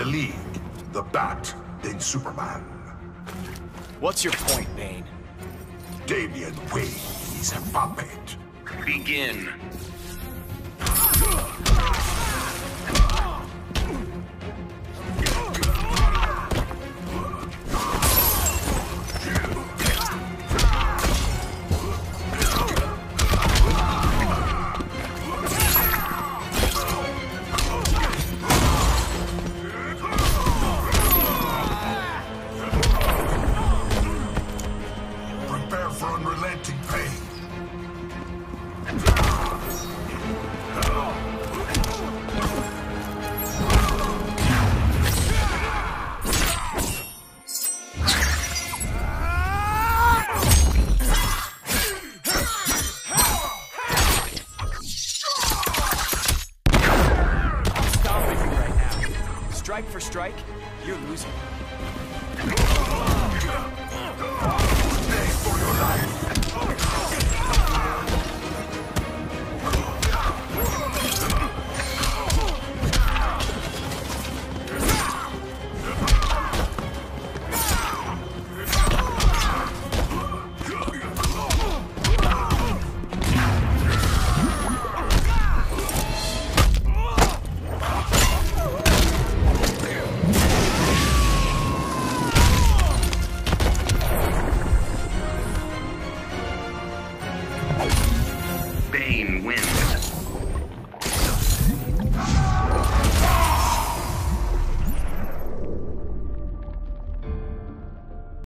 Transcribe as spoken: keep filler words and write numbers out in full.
the League, the Bat, then Superman. What's your point, Bane? Damian Wayne is a puppet. Begin. Prepare for unrelenting pain. Stop it right now. Strike for strike, you're losing.